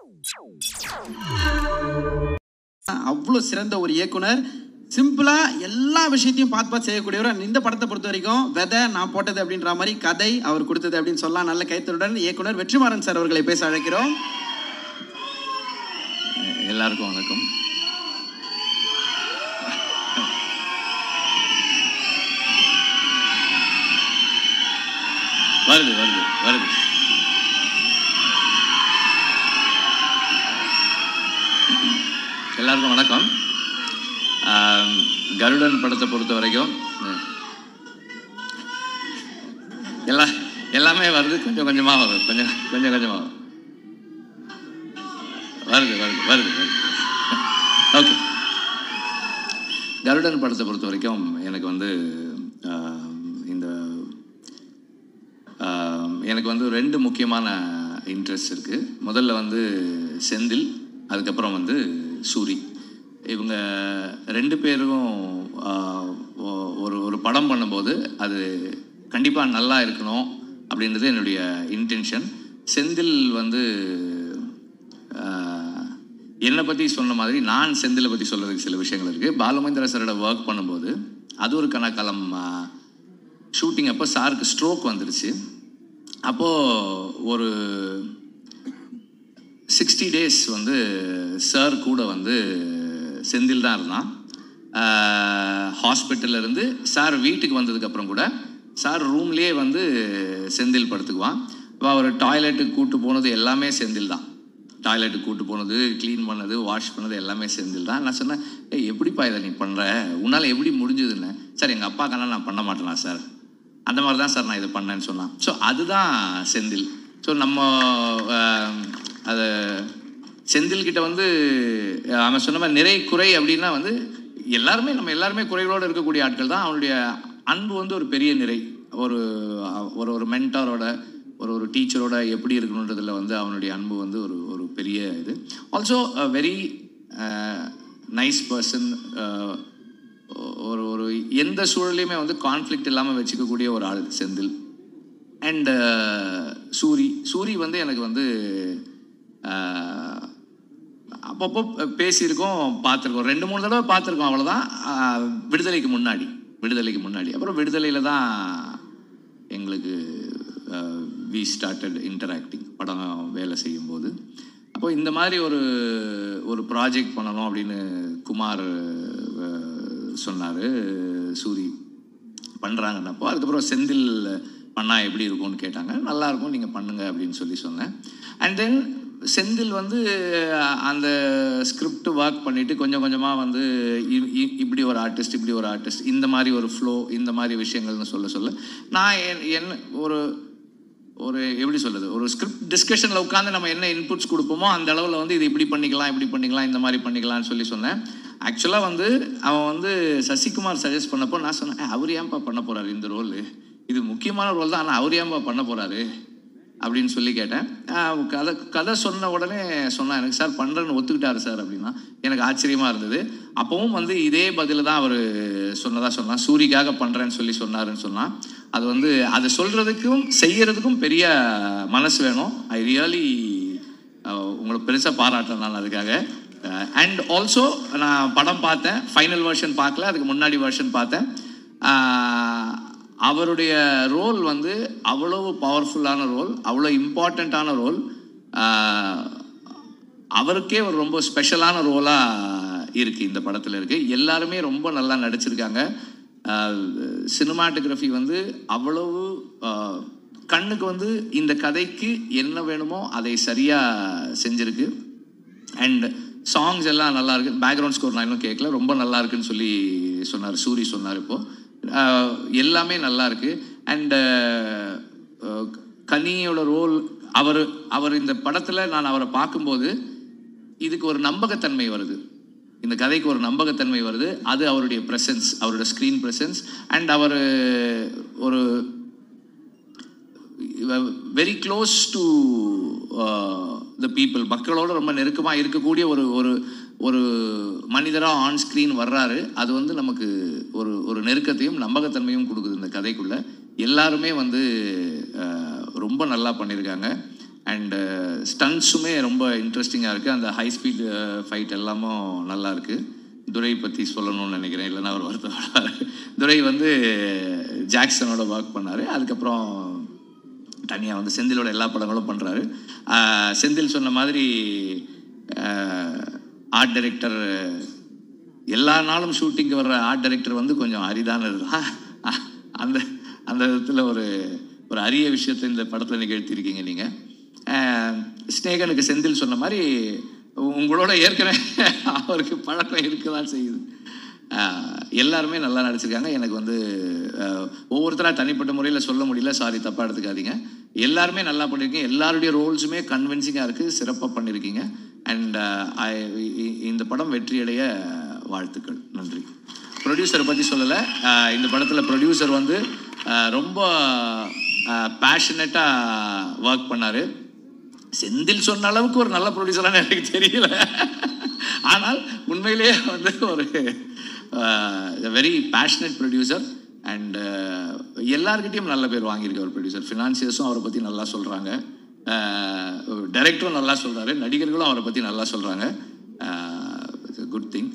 அவ்வளோ சிறந்த ஒரு இயக்குனர். சிம்பிளா எல்லா விஷயத்தையும் பார்த்து செய்யக்கூடியவர். இந்த படத்தை பொறுத்த வரைக்கும் வெதை நான் போட்டது அப்படின்ற மாதிரி கதை அவர் கொடுத்தது அப்படின்னு சொல்லலாம். நல்ல கைத்தருடன் இயக்குனர் வெற்றிமாறன் சார் அவர்களை பேச அழைக்கிறோம். எல்லாருக்கும் வணக்கம். வருது வருது வருது. எல்லாருக்கும் வணக்கம். கருடன் படத்தை பொறுத்த வரைக்கும் எல்லாமே வருது, கொஞ்சம் கொஞ்சமாக வரும், கொஞ்சம் கொஞ்சமாக வரும். வருது வருது வருது வருது. ஓகே, கருடன் படத்தை பொறுத்த வரைக்கும் எனக்கு வந்து எனக்கு வந்து ரெண்டு முக்கியமான இன்ட்ரெஸ்ட் இருக்குது. முதல்ல வந்து செந்தில், அதுக்கப்புறம் வந்து சூரி. இவங்க ரெண்டு பேரும் ஒரு படம் பண்ணும்போது அது கண்டிப்பாக நல்லா இருக்கணும் அப்படின்றது என்னுடைய இன்டென்ஷன். செந்தில் வந்து என்னை பற்றி சொன்ன மாதிரி நான் செந்திலை பற்றி சொல்கிறதுக்கு சில விஷயங்கள் இருக்குது. பாலுமகேந்திரா சாரோட ஒர்க் பண்ணும்போது அது ஒரு கணக்காலம் ஷூட்டிங் அப்போ சாருக்கு ஸ்ட்ரோக் வந்துடுச்சு. அப்போது ஒரு 60 days வந்து சார் கூட வந்து செந்தில் தான் இருந்தான். ஹாஸ்பிட்டல்லேருந்து சார் வீட்டுக்கு வந்ததுக்கப்புறம் கூட சார் ரூம்லேயே வந்து செந்தில் படுத்துக்குவான். இப்போ அவர் டாய்லெட்டுக்கு கூப்பிட்டு போனது எல்லாமே செந்தில் தான். டாய்லெட்டுக்கு கூப்பிட்டு போனது, க்ளீன் பண்ணது, வாஷ் பண்ணது எல்லாமே செந்தில் தான். நான் சொன்னேன், எப்படிப்பா இதை நீ பண்ணுற, உன்னால் எப்படி முடிஞ்சதுன்னு. சார் எங்கள் அப்பாக்கான நான் பண்ண மாட்டேனா சார், அந்த மாதிரி தான் சார் நான் இதை பண்ணேன்னு சொன்னான். ஸோ அதுதான் செந்தில். ஸோ நம்ம அதை செந்தில்கிட்ட வந்து அவன் சொன்ன மாதிரி நிறை குறை அப்படின்னா வந்து நம்ம எல்லாருமே குறைகளோடு இருக்கக்கூடிய ஆட்கள் தான். அவனுடைய அன்பு வந்து ஒரு பெரிய நிறை. ஒரு ஒரு மென்டாரோட ஒரு டீச்சரோட எப்படி இருக்கணுன்றதில் வந்து அவனுடைய அன்பு வந்து ஒரு பெரிய இது. Also very nice person. ஒரு எந்த சூழலையுமே வந்து கான்ஃப்ளிக்ட் இல்லாமல் வச்சுக்கக்கூடிய ஒரு ஆள் செந்தில். அண்ட் சூரி வந்து எனக்கு வந்து அப்பப்போ பேசியிருக்கோம், பார்த்துருக்கோம், 2-3 தடவை பார்த்துருக்கோம், அவ்வளோதான். விடுதலைக்கு முன்னாடி அப்புறம் விடுதலையில் தான் எங்களுக்கு வி ஸ்டார்டட் இன்டராக்டிங் படம் வேலை செய்யும்போது. அப்போ இந்த மாதிரி ஒரு ப்ராஜெக்ட் பண்ணணும் அப்படின்னு குமார் சொன்னார். சூரி பண்ணுறாங்கன்னப்போ அதுக்கப்புறம் செந்தில் பண்ணால் எப்படி இருக்கும்னு கேட்டாங்க. நல்லாயிருக்கும், நீங்கள் பண்ணுங்க அப்படின்னு சொன்னேன். அண்ட் தென் செந்தில் வந்து அந்த ஸ்கிரிப்ட் ஒர்க் பண்ணிவிட்டு கொஞ்சம் கொஞ்சமாக வந்து இப்படி ஒரு ஆர்டிஸ்ட் இந்த மாதிரி ஒரு ஃப்ளோ, இந்த மாதிரி விஷயங்கள்னு சொல்ல நான் என்ன ஒரு எப்படி சொல்கிறது, ஒரு ஸ்கிரிப்ட் டிஸ்கஷனில் உட்காந்து நம்ம என்ன இன்புட்ஸ் கொடுப்போமோ அந்த அளவில் வந்து இது இப்படி பண்ணிக்கலாம் இந்த மாதிரி பண்ணிக்கலாம்னு சொன்னேன். ஆக்சுவலாக வந்து அவன் வந்து சசிகுமார் சஜஸ்ட் பண்ணப்போ நான் சொன்னேன், அவர் ஏன்பா பண்ண போகிறாரு இந்த ரோல், இது முக்கியமான ரோல் தான், ஆனால் அவர் ஏன்பா பண்ண போகிறாரு அப்படின்னு சொல்லி கேட்டேன். கதை சொன்ன உடனே சொன்னான், எனக்கு சார் பண்ணுறேன்னு ஒத்துக்கிட்டாரு சார் அப்படின்னா. எனக்கு ஆச்சரியமாக இருந்தது. அப்பவும் வந்து இதே பதில் தான் அவர் சொன்னான், சூரிக்காக பண்ணுறேன்னு சொன்னாருன்னு சொன்னான். அது வந்து அதை சொல்கிறதுக்கும் செய்கிறதுக்கும் பெரிய மனசு வேணும். ஐ ரியலி உங்களை பெருசாக பாராட்டுறேன் நான் அதுக்காக. அண்ட் ஆல்சோ நான் படம் பார்த்தேன், ஃபைனல் வெர்ஷன் பார்க்கல, அதுக்கு முன்னாடி வெர்ஷன் பார்த்தேன். அவருடைய ரோல் வந்து அவ்வளோ பவர்ஃபுல்லான ரோல், அவ்வளோ இம்பார்ட்டண்ட்டான ரோல், அவருக்கே ஒரு ரொம்ப ஸ்பெஷலான ரோலாக இருக்குது இந்த படத்தில் இருக்குது. எல்லாருமே ரொம்ப நல்லா நடிச்சிருக்காங்க. சினிமாட்டோகிராஃபி வந்து அவ்வளவு கண்ணுக்கு வந்து இந்த கதைக்கு என்ன வேணுமோ அதை சரியாக செஞ்சுருக்கு. அண்ட் சாங்ஸ் எல்லாம் நல்லா இருக்குது. பேக்ரவுண்ட் ஸ்கோர் நான் இன்னும் கேட்கல, ரொம்ப நல்லா இருக்குன்னு சொன்னார், சூரி சொன்னார். இப்போது எல்லாமே நல்லா இருக்கு. அண்டு கனியோட ரோல், அவர் இந்த படத்தில் நான் அவரை பார்க்கும்போது இதுக்கு ஒரு நம்பகத்தன்மை வருது, இந்த கதைக்கு ஒரு நம்பகத்தன்மை வருது. அது அவருடைய ப்ரெசன்ஸ், அவரோட ஸ்க்ரீன் ப்ரெசன்ஸ். அண்ட் அவர் ஒரு very close to the people, மக்களோட ரொம்ப நெருக்கமாக இருக்கக்கூடிய ஒரு மனிதராக ஆன் ஸ்க்ரீன் வர்றாரு. அது வந்து நமக்கு ஒரு நெருக்கத்தையும் நம்பகத்தன்மையும் கொடுக்குது இந்த கதைக்குள்ளே. எல்லாருமே வந்து ரொம்ப நல்லா பண்ணியிருக்காங்க. அண்டு ஸ்டன்ஸுமே ரொம்ப இன்ட்ரெஸ்டிங்காக இருக்குது. அந்த ஹை ஸ்பீட் ஃபைட் எல்லாமும் நல்லா இருக்குது. துரை பற்றி சொல்லணும்னு நினைக்கிறேன், இல்லைன்னா அவர் வருத்தப்படுவார். துரை வந்து ஜாக்சனோட ஒர்க் பண்ணார். அதுக்கப்புறம் தனியாக வந்து செந்திலோட எல்லா படங்களும் பண்ணுறாரு. செந்தில் சொன்ன மாதிரி ஆர்ட் டைரக்டர் எல்லா நாளும் ஷூட்டிங்கு வர்ற ஆர்ட் டைரக்டர் வந்து கொஞ்சம் அரிதானது தான். அந்த அந்த விதத்தில் ஒரு அரிய விஷயத்தை இந்த படத்தில் நிகழ்த்தியிருக்கீங்க நீங்கள். ஸ்நேகனுக்கு செந்தில் சொன்ன மாதிரி உங்களோட ஏற்கனவே அவருக்கு பழக்கம் இருக்க தான் செய்யுது. எல்லாருமே நல்லா நடிச்சிருக்காங்க. எனக்கு வந்து ஒவ்வொருத்தராக தனிப்பட்ட முறையில் சொல்ல முடியல, சாரி தப்பாக எடுத்துக்காதீங்க. எல்லாருமே நல்லா பண்ணியிருக்கீங்க. எல்லாருடைய ரோல்ஸுமே கன்வின்சிங்காக இருக்குது, சிறப்பாக பண்ணியிருக்கீங்க. அண்ட் இந்த படம் வெற்றியடைய வாழ்த்துக்கள். நன்றி. ப்ரொடியூசரை பற்றி சொல்லலை. இந்த படத்தில் ப்ரொடியூசர் வந்து ரொம்ப பேஷனட்டாக ஒர்க் பண்ணார். செந்தில் சொன்ன அளவுக்கு ஒரு நல்ல ப்ரொடியூசரானு எனக்கு தெரியல. ஆனால் உண்மையிலேயே வந்து ஒரு வெரி பேஷனட் ப்ரொடியூசர். அண்ட் எல்லார்கிட்டையும் நல்ல பேர் வாங்கியிருக்க ஒரு ப்ரொடியூசர். ஃபினான்சியர்ஸும் அவரை பற்றி நல்லா சொல்கிறாங்க, டைரக்டரும் நல்லா சொல்கிறாரு, நடிகர்களும் அவரை பற்றி நல்லா சொல்கிறாங்க. Good thing.